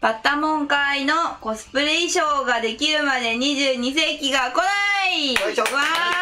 バッタモン会のコスプレ衣装ができるまで22世紀が来ないよいしょ。 わ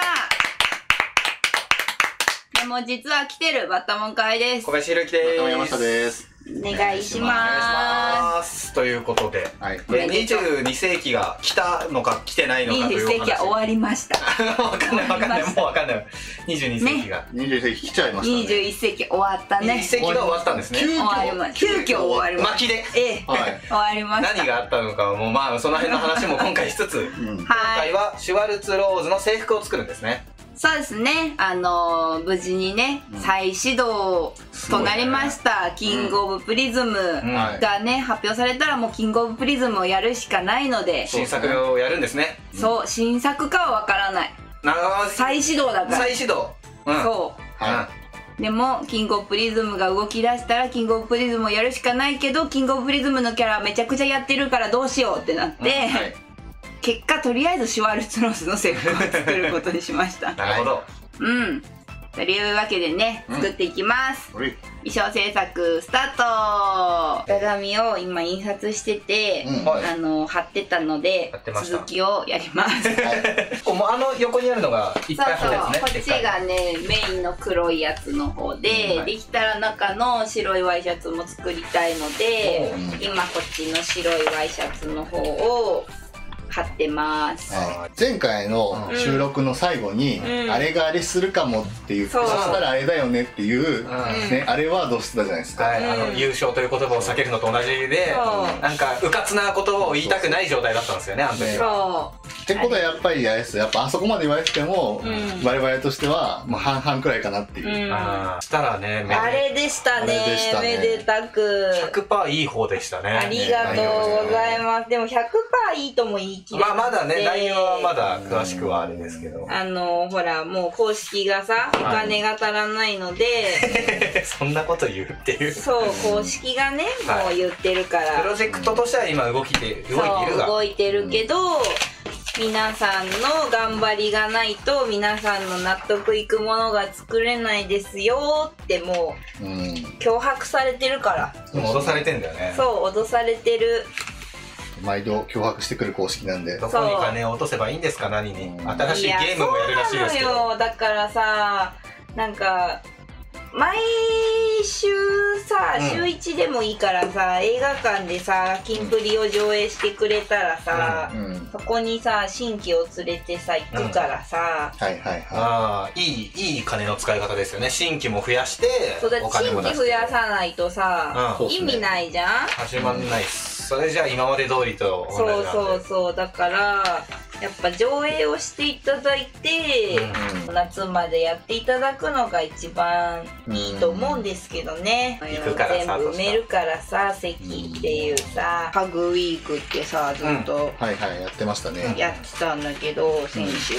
ー。でも実は来てるバッタモン会です。 小林弘之です。 山下です。 お願いしまお願いしますということで、 はい。 22世紀が来たのか来てないのかという 22 お話。 世紀は終わりました。 わかんないもうわかんない22世紀が、 20世紀来ちゃいましたね。 21世紀終わったね。 21世紀が終わったんですね。 終わりました。急遽終わりました。 巻きではい終わりました。 何があったのかはもうまあその辺の話も今回しつつ今はい回はシュワルツローズの制服を作るんですね。 そうですね。無事にね、再始動となりました。キングオブプリズムがね、発表されたらもうキングオブプリズムをやるしかないので、 新作をやるんですね。 そう、新作かはわからない。再始動だから。 再始動。 そう。 はでも、キングオブプリズムが動き出したら、キングオブプリズムをやるしかないけど、キングオブプリズムのキャラめちゃくちゃやってるからどうしようってなって、 はい結果とりあえずシュワルツローズの制服を作ることにしました。 なるほど。 うん。というわけでね、作っていきます。 い。 衣装制作スタート。型紙を今印刷してて、貼ってたので貼ってました続きをやります。 もう横にあるのがいっそうぱいあるやつね。 そう、こっちがねメインの黒いやつの方で、できたら中の白いワイシャツも作りたいので、今こっちの白いワイシャツの方を貼ってます。 前回の収録の最後に、あれがあれするかもっていう、そしたらあれだよねっていう、ね、あれワードをしてたじゃないですか。 はい、優勝という言葉を避けるのと同じで、なんかうかつな言葉を言いたくない状態だったんですよね、あの時は。 ってことはやっぱりあれですよ、やっぱあそこまで言われてても、我々としてはもう半々くらいかなっていう。 したらね、 あれでしたね、めでたく 100% いい方でしたね。 ありがとうございます。でも 100% いいとも言い切れなくて、 まあまだね、内容はまだ詳しくはあれですけど、 ほらもう公式がさ、お金が足らないのでそんなこと言うっていう。 そう、公式がね、もう言ってるから、 プロジェクトとしては今動いているが、 動いてるけど、皆さんの頑張りがないと皆さんの納得いくものが作れないですよってもう脅迫されてるから。 脅されてんだよね。 そう、脅されてる。 毎度脅迫してくる公式なんで、 どこに金を落とせばいいんですか。何に新しいゲームもやるらしいですけど。 そうなのよ。だからさ、なんか毎週さ、週1でもいいからさ、映画館でさ、キンプリを上映してくれたらさ、そこにさ、新規を連れてさ、行くからさ、 いい金の使い方ですよね。新規も増やして、 そうだ、新規増やさないとさ、意味ないじゃん。 始まんないっす。それじゃあ今まで通りと同じなんで。 そう、だからやっぱ上映をしていただいて、夏までやっていただくのが一番いいと思うんですけどね。全部埋めるからさ、席っていうさ、ハグウィークってさ、ずっとやってましたね。 やってたんだけど、先週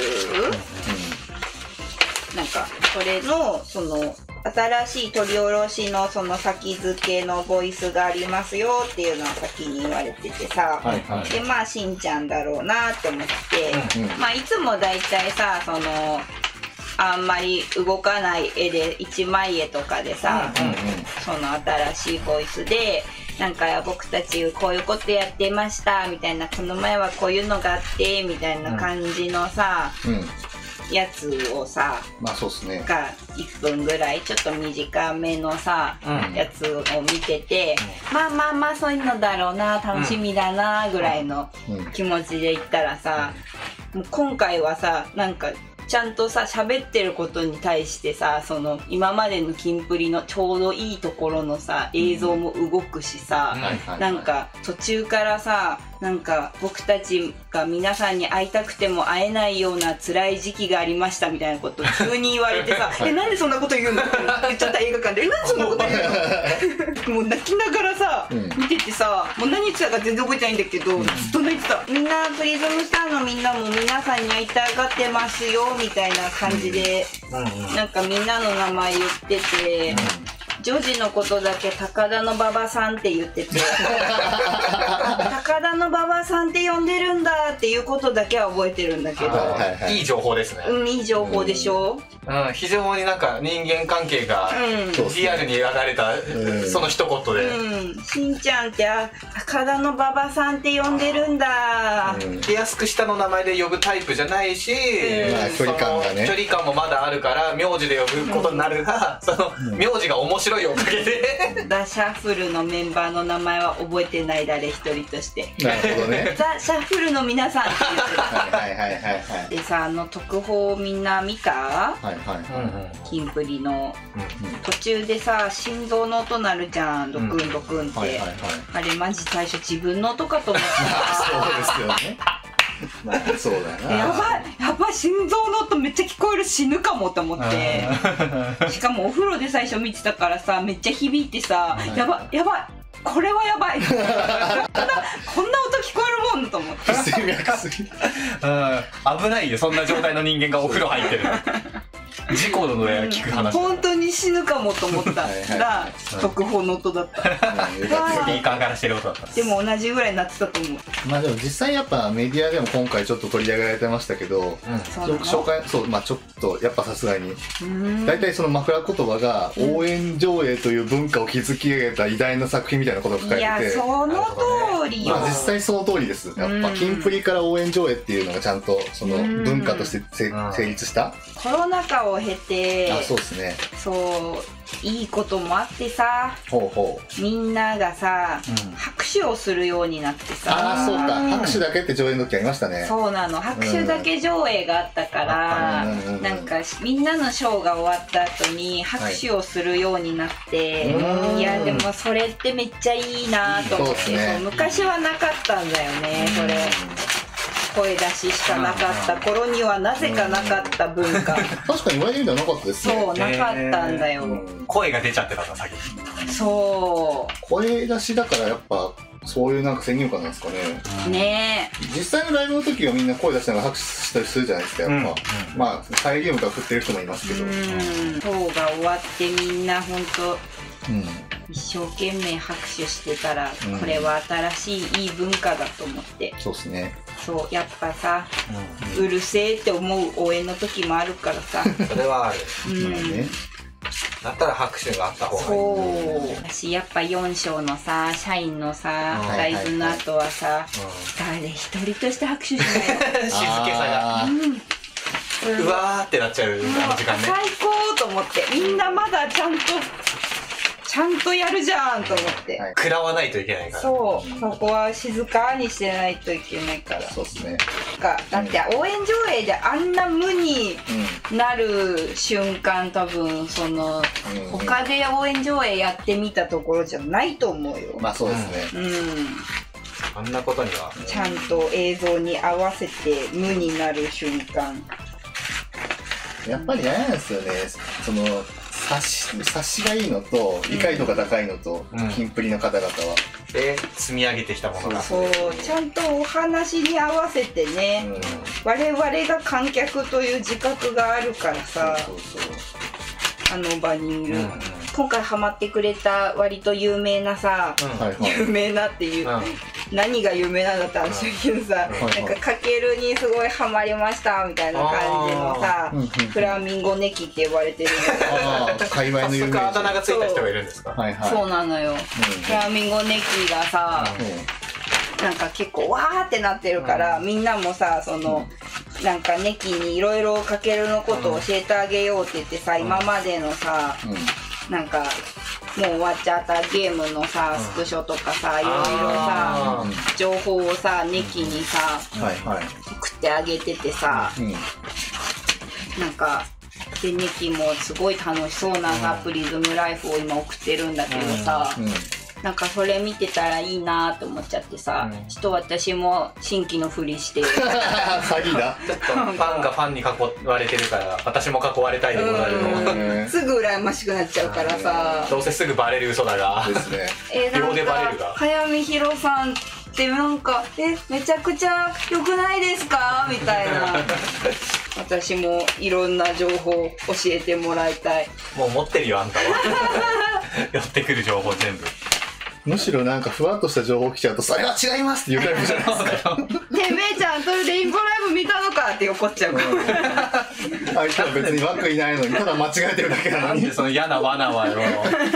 なんかそれのその新しい取り下ろしのその先付けのボイスがありますよっていうのは先に言われててさ、でまあしんちゃんだろうなって思って、まあいつもだいたいさ、そのあんまり動かない絵で一枚絵とかでさ、その新しいボイスでなんか僕たちこういうことやってましたみたいな、この前はこういうのがあってみたいな感じのさ、やつをさ、 まあそうっすね、 が1分ぐらいちょっと短めのさ、やつを見てて、まあそういうのだろうな、楽しみだなぐらいの気持ちで言ったらさ、もう今回はさ、なんかちゃんとさ喋ってることに対してさ、その今までのキンプリのちょうどいいところのさ映像も動くしさ、なんか途中からさ、なんか僕たちが皆さんに会いたくても会えないような辛い時期がありましたみたいなことを急に言われてさなんでそんなこと言うのって言っちゃった映画館で、なんでそんなこと言うのもう泣きながらさ、見ててさ、もう何言ってたか全然覚えてないんだけど、ずっと泣いてた。みんなプリズムスターのみんなも皆さんに会いたがってますよみたいな感じで、なんかみんなの名前言ってて、ジョジのことだけ高田の馬場さんって言ってて高高田の馬場さんって呼んでるんだっていうことだけは覚えてるんだけど、 いい情報ですね。 いい情報でしょ。 非常になんか人間関係がリアルに描かれたその一言で、 しんちゃんって高田の馬場さんって呼んでるんだ。 で安く下の名前で呼ぶタイプじゃないし、 距離感がね、 距離感もまだあるから名字で呼ぶことになるが、その名字が面白いおかげでザ・シャッフルのメンバーの名前は覚えてない誰一人として。 なるほどね。 ザ・シャッフルの皆さんって言ってる。 はいはいはいはい。 でさ、特報みんな見た？ はいはい。 キンプリの途中でさ、心臓の音鳴るじゃん、ドクンドクンって。あれマジ最初自分の音かと思ったそうですよね。まあそうだな。 やばい、心臓の音めっちゃ聞こえる、死ぬかもと思って。しかもお風呂で最初見てたからさ、めっちゃ響いてさ、やばいこれはやばいこんな音聞こえるもんと思って。 不整脈すぎる。 危ないよ、そんな状態の人間がお風呂入ってる。事故の上聞く話。 本当に死ぬかもと思ったら特報の音だった。スピーカーからしてる音だった。 でも同じぐらいになってたと思う。 まあでも実際やっぱメディアでも今回ちょっと取り上げられてましたけど、紹介まあちょっとやっぱさすがに大体その枕言葉が応援上映という文化を築き上げた偉大な作品みたいなことが書かれてて、 いやその通りよ。 実際その通りです。やっぱキンプリから応援上映っていうのがちゃんとその文化として成立した。 コロナ禍を経て、 そうですね。 そういいこともあってさ、みんながさ、拍手をするようになってさ。 そうか、拍手だけって上映の時ありましたね。そうなの、拍手だけ上映があったから、なんかみんなのショーが終わった後に拍手をするようになって、いやでもそれってめっちゃいいなと思って。昔はなかったんだよね、それ。声出ししかなかった頃にはなぜかなかった文化。 確かに言われてみたらなかったですね。 そう、なかったんだよ。 声が出ちゃってたんだ、先に。 そう。 声出しだからやっぱそういうなんか先入観なんですかね。 ねえ。 実際のライブの時はみんな声出しながら拍手したりするじゃないですか、やっぱ。まあ、サイリウムとか振ってる人もいますけど。 ショーが終わってみんなほんと、一生懸命拍手してたら、これは新しいいい文化だと思って。 そうですね。 そう、やっぱさ、うるせえって思う応援の時もあるからさ。 それはある。だったら拍手があった方がいい。 そう。私やっぱ4章のさ、社員のさ、ライブの後はさ、誰一人として拍手しないの。 静けさが。うわーってなっちゃう、あの時間ね。 最高と思って、みんなまだちゃんとやるじゃんと思って。 食らわないといけないから。 そう、そこは静かにしてないといけないから。 そうですね。 だって応援上映であんな無になる瞬間、多分その他で応援上映やってみたところじゃないと思うよ。 まあそうですね。 あんなことにはちゃんと映像に合わせて無になる瞬間。 やっぱりあれなんですよね。その察しがいいのと理解度が高いのと、キンプリの方々はで積み上げてきたものが、 そうちゃんとお話に合わせてね、我々が観客という自覚があるからさ、あの場にいる、今回ハマってくれた割と有名なさ、有名なっていう、何が有名なんだったら知らんけどさ、なんかかけるにすごいハマりましたみたいな感じのさ、フラミンゴネキって呼ばれてるんだけど、 界隈の有名人、あだ名がついた人がいるんですか？ そうなのよ。フラミンゴネキがさ、なんか結構わーってなってるから、みんなもさ、そのなんかネキにいろいろかけるのことを教えてあげようって言ってさ、今までのさ、なんかもう終わっちゃったゲームのさ、スクショとかさ、いろいろさ、情報をさ、ネキにさ、送ってあげててさ、なんかでネキもすごい楽しそうなさ、プリズムライフを今送ってるんだけどさ、なんかそれ見てたらいいなと思っちゃってさ、ちょっと私も新規のふりして詐欺だ。 ちょっとファンがファンに囲われてるから私も囲われたいでござるの。 すぐ羨ましくなっちゃうからさ、 どうせすぐバレる嘘だがですね。 秒でバレるが。 早見宏さんってなんかめちゃくちゃ良くないですかみたいな。私もいろんな情報を教えてもらいたい。 もう持ってるよあんたは。寄ってくる情報全部。 むしろなんかふわっとした情報来ちゃうと、それは違いますって言うタイプじゃないですか。 てめえちゃんとレインボーライブ見たのかって怒っちゃうから。 相手は別に枠いないのに、ただ間違えてるだけなのに。 なんでその嫌な罠はよ。 もう一回見直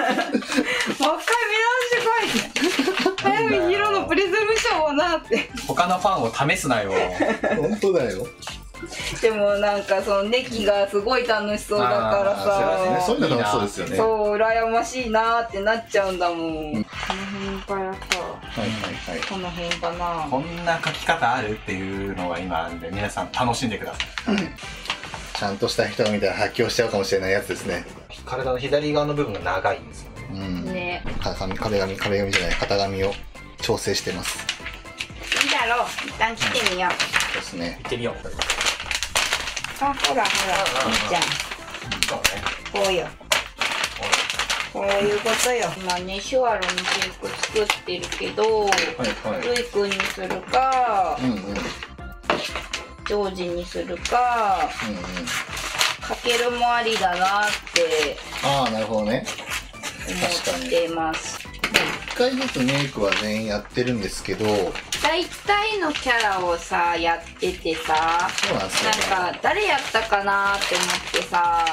してこいって。早見ヒロのプリズムショーをなって。 他のファンを試すなよ。 本当だよ。 でもなんかそのネキがすごい楽しそうだからさ、 そういうの楽しそうですよね。 そう羨ましいなーってなっちゃうんだもん。この辺からさ、この辺かな。 こんな書き方あるっていうのが今あるんで、皆さん楽しんでください。 ちゃんとした人が見たら発狂しちゃうかもしれないやつですね。 体の左側の部分が長いんですよね。 ね。 壁紙じゃない、型紙を調整してます。 いいだろう。一旦切ってみよう。 そうですね。 行ってみよう。 あ、ほらほら、いいじゃん。 そうね。 こうよ。こういうことよ。今ね、シュワロにケーク作ってるけど、ルイ君にするか、ジョージにするか、かけるもありだなって。 ああ、なるほどね。 思ってます。 1回ずつメイクは全員やってるんですけど、 大体のキャラをさやっててさ、 そうなんですよね。 なんか誰やったかなって思ってさ、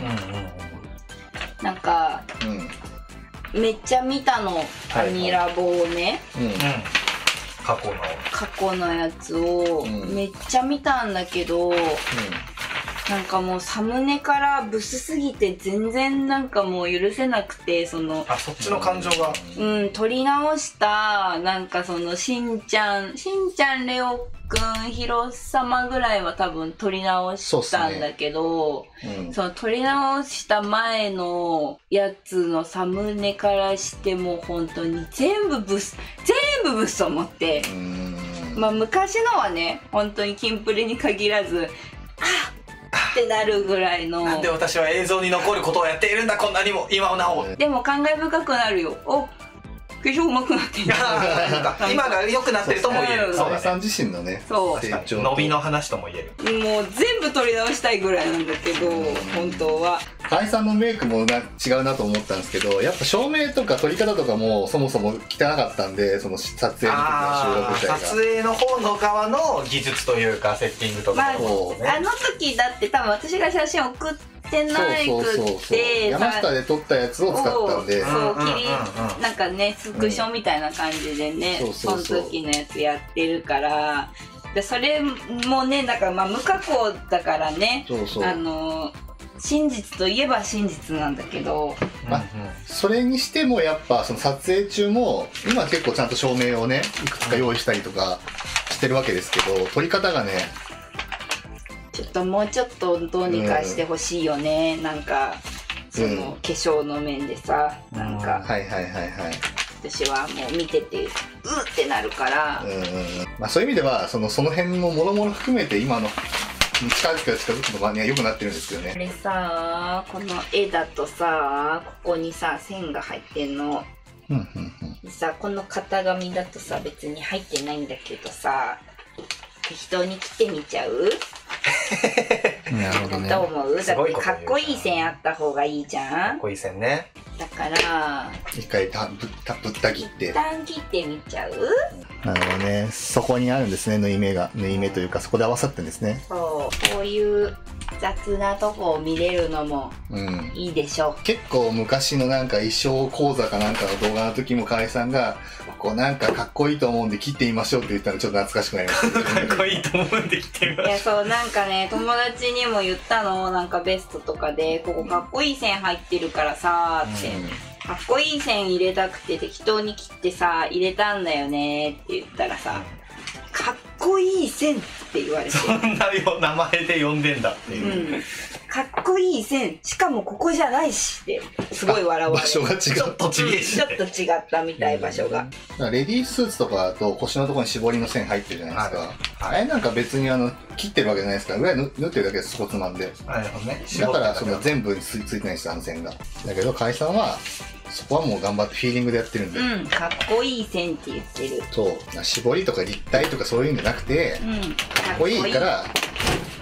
なんか、めっちゃ見たの、アニラボをね、 過去のやつをめっちゃ見たんだけど、なんかもうサムネからブスすぎて全然なんかもう許せなくて、そのそっちの感情が撮り直したなんかそのしんちゃんレオくんヒロ様ぐらいは多分撮り直したんだけど、その撮り直した前のやつのサムネからしても本当に全部ブスと思って、まあ昔のはね本当にキンプリに限らずってなるぐらいの。 なんで私は映像に残ることをやっているんだ、こんなにも今なお。 でも感慨深くなるよ。お、化粧上手くなってんだ。 今が良くなってるとも言える。 そうだね。さん自身のね、 成長伸びの話とも言える。 もう全部取り直したいぐらいなんだけど、本当は。 河合さんのメイクも違うなと思ったんですけど、やっぱ照明とか撮り方とかもそもそも汚かったんで、その撮影の時の収録自体が。 撮影の方の側の技術というかセッティングとか、 あの時だって多分私が写真送ってないくって山下で撮ったやつを使ったんで、 なんかねスクショみたいな感じでね、その時のやつやってるから、それもねだからまあ無加工だからね、真実といえば真実なんだけど、 それにしてもやっぱその撮影中も今結構ちゃんと照明をねいくつか用意したりとかしてるわけですけど、撮り方がねちょっともうちょっとどうにかしてほしいよね、なんかその化粧の面でさ、なんか私はもう見ててうってなるから、 まあそういう意味ではその辺のもろもろ含めて今の近づくのがね良くなってるんですけどね。 これさ、この絵だとさ、ここにさ線が入ってんの。さ、この型紙だとさ別に入ってないんだけどさ、適当に切ってみちゃう？ なるほどね。 どう思う？だってかっこいい線あった方がいいじゃん。 かっこいい線ね。 だから一回ぶった切って一旦切ってみちゃう？ なるほどね。そこにあるんですね、縫い目というかそこで合わさってるんですね。 そう、こういう雑なとこを見れるのもいいでしょう。 結構昔のなんか衣装講座かなんかの動画の時も河合さんがこうなんかかっこいいと思うんで切ってみましょうって言ったらちょっと懐かしくなりました、 かっこいいと思うんで切ってみましょう。 いやそうなんかね友達にも言ったの、なんかベストとかでここかっこいい線入ってるからさって、かっこいい線入れたくて適当に切ってさ入れたんだよねって言ったらさ、かっこいい線って言われて、 そんな名前で呼んでんだっていう、 かっこいい線、しかもここじゃないしってすごい笑われて、 場所が違う、 ちょっと違ったみたい、場所が。 レディースーツとかだと腰のところに絞りの線入ってるじゃないですか。あれなんか別に切ってるわけじゃないですから、上縫ってるだけです、そこつまんで。だからその全部についてないんですよ、あの線が。だけど河合さんはそこはもう頑張ってフィーリングでやってるんで、 かっこいい線って言ってる。 そう、絞りとか立体とかそういうんじゃなくて、かっこいいから切っ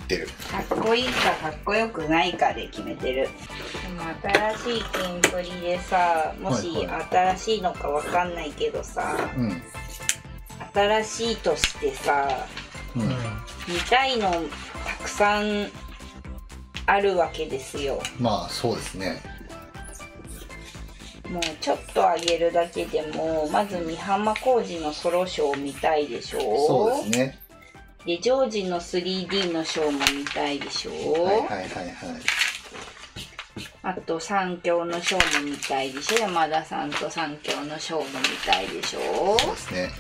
ってる。 かっこいいかかっこよくないかで決めてる。でも新しいキンプリでさ、もし新しいのかわかんないけどさ、新しいとしてさ、見たいのたくさんあるわけですよ。 まあそうですね。 もうちょっと上げるだけでもまず三浜浩二のソロショー見たいでしょ。 そうですね。 でジョージの 3D のショーも見たいでしょ。あと三強のショーも見たいでしょ。山田さんと三強のショーも見たいでしょ。 そうですね。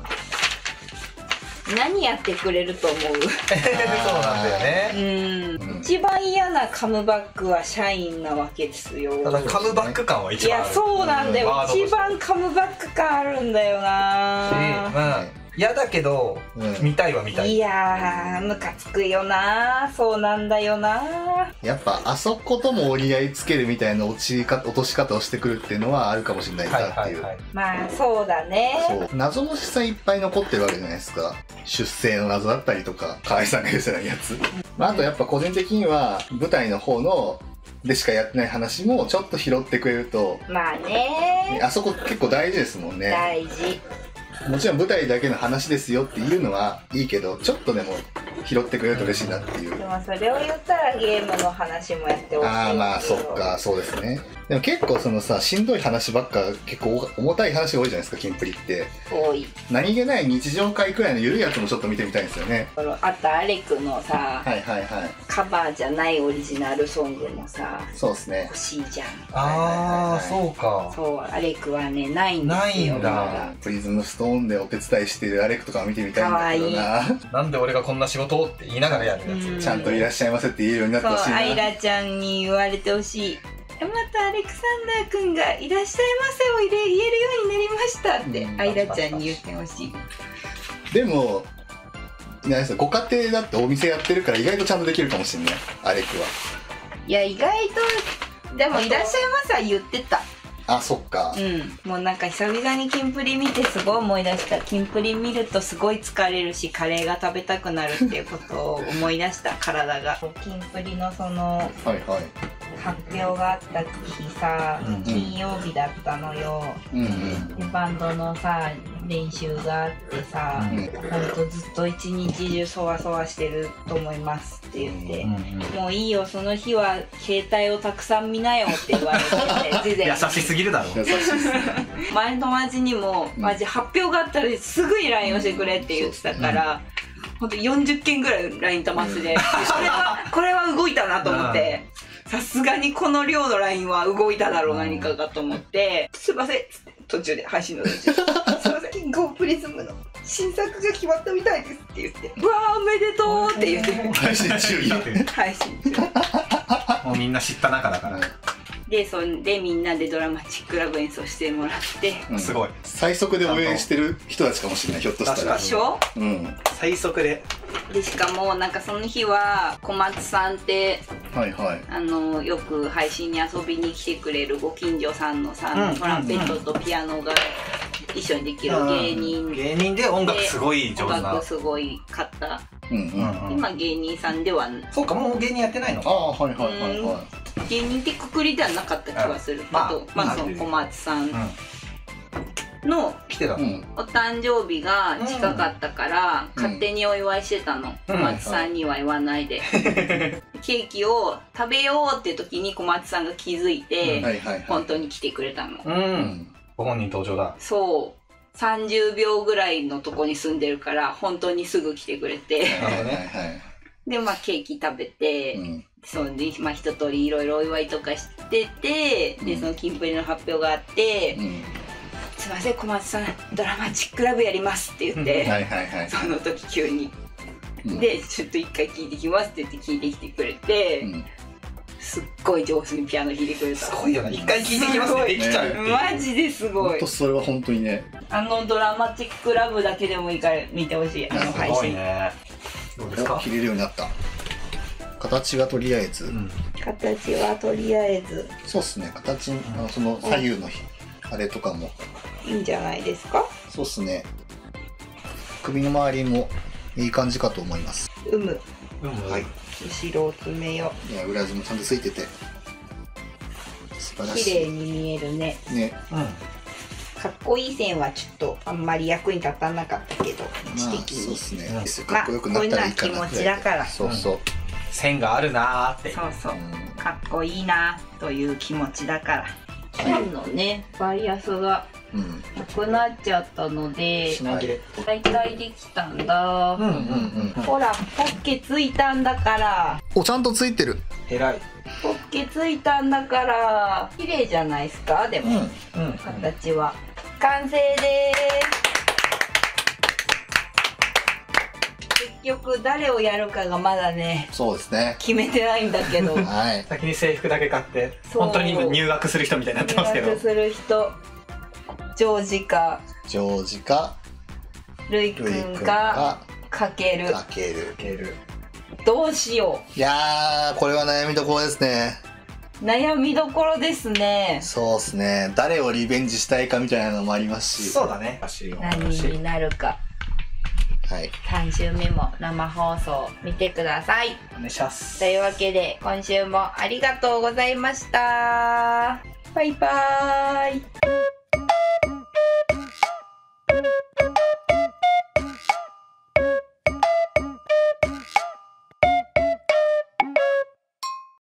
何やってくれると思う？ そうなんだよね。 一番嫌なカムバックは社員なわけですよ。 ただカムバック感は一番ある。 いやそうなんだよ、一番カムバック感あるんだよな。 嫌だけど、見たいは見たい。 いやームカつくよな。そうなんだよな。 やっぱあそことも折り合いつけるみたいな落とし方をしてくるっていうのはあるかもしれないなっていう。 まあそうだね。 そう謎のさいっぱい残ってるわけじゃないですか。出生の謎だったりとか河合さんが言ってないやつ、あとやっぱ個人的には舞台の方のでしかやってない話もちょっと拾ってくれると。 まあね、 あそこ結構大事ですもんね。 大事。 もちろん舞台だけの話ですよっていうのはいいけど、ちょっとでも拾ってくれると嬉しいなっていう。 でもそれを言ったらゲームの話もやってほしい。 ああまあそっか、そうですね。でも結構そのさ、しんどい話ばっか、結構重たい話が多いじゃないですか、キンプリって。 多い。 何気ない日常会くらいの緩いやつもちょっと見てみたいんですよね。 あとアレクのさ、カバーじゃないオリジナルソングもさ、 そうですね、 欲しいじゃん。 ああそうか。 そう、アレクはねないんですよ。 ないんだ。 プリズムストーンでお手伝いしてるアレクとか見てみたいんだけどな。 なんで俺がこんな仕事をって言いながらやるやつ。 ちゃんといらっしゃいませって言えるようになってほしいな。 そう、アイラちゃんに言われてほしい。またアレクサンダーくんがいらっしゃいませを言えるようになりましたってアイラちゃんに言ってほしい。 でもご家庭だってお店やってるから意外とちゃんとできるかもしれない、アレクは。 いや意外とでもいらっしゃいませは言ってた。 あ、そっか。 もうなんか久々にキンプリ見てすごい思い出した。キンプリ見るとすごい疲れるしカレーが食べたくなるっていうことを思い出した体が。キンプリのその発表があった日さ、金曜日だったのよ。でバンドのさ練習があってさ、ほんとずっと一日中そわそわしてると思いますって言って、もういいよその日は携帯をたくさん見なよって言われてて優しすぎるだろ。 前の友達にもマジ発表があったらすぐに LINE をしてくれって言ってたから、ほんと40件ぐらい LINE たまってて、これは動いたなと思って、さすがにこの量の LINE は動いただろう何かがと思って、すいませんっつって途中で配信の途中すいませんキングオブプリズムの新作が決まったみたいですって言って、うわーおめでとうって言って配信中に配信中もうみんな知った仲だから。 でそんでみんなでドラマチックラブ演奏してもらって、 すごい最速で応援してる人たちかもしれない、ひょっとしたら。 でしょ。 最速でしかもなんかその日は小松さんってよく配信に遊びに来てくれるご近所さんのさ、トランペットとピアノが一緒にできる芸人で音楽すごい上手な、 音楽すごいかった、今芸人さんではそうか、もう芸人やってないの。 芸人ってくくりではなかった気がするけど、その小松さんのお誕生日が近かったから勝手にお祝いしてたの。小松さんには言わないでケーキを食べようっていう時に小松さんが気づいて本当に来てくれたの。 ご本人登場だ。 そう30秒ぐらいのとこに住んでるから本当にすぐ来てくれてでケーキ食べて、そうで一通りいろいろお祝いとかしてて、でそのキンプリの発表があって、すいません小松さんドラマチックラブやりますって言ってその時急に、でちょっと一回聞いてきますって言って聞いてきてくれて、すっごい上手にピアノ弾いてくれた。 すごいよな、一回聞いてきますってできちゃう。 マジですごい。 それは本当にね、 ドラマチックラブだけでもいいから見てほしい、配信。 どうですか？ 切れるようになった。形はとりあえず。 形はとりあえず。 そうっすね。形その左右のあれとかもいいんじゃないですか。 そうっすね。首の周りもいい感じかと思います。 はい。 後ろを詰めよう。いや、裏地もちゃんとついてて素晴らしい。 綺麗に見えるね。かっこいい線はちょっとあんまり役に立たなかったけど、知的に。 そうですね。かっこよくなったらいいかな。 こういうのは気持ちだから。 そうそう。 線があるなーって。 そうそう。かっこいいなという気持ちだから。線のね、バイアスがなくなっちゃったので、大体できたんだ。ほら、ポッケついたんだから。 お、ちゃんとついてる。 偉い。 ポッケついたんだから、綺麗じゃないですか。でも、形は完成です。結局誰をやるかがまだね、 そうですね、 決めてないんだけど、 先に制服だけ買って本当に今入学する人みたいになってますけど、 入学する人、ジョージかルイくんかかける。どうしよう。 いやー、これは悩みどころですね。 悩みどころですね。 そうですね。誰をリベンジしたいかみたいなのもありますし。 そうだね。 何になるか。 はい。 3週目も生放送見てください。 お願いします。 というわけで今週もありがとうございました。バイバーイ。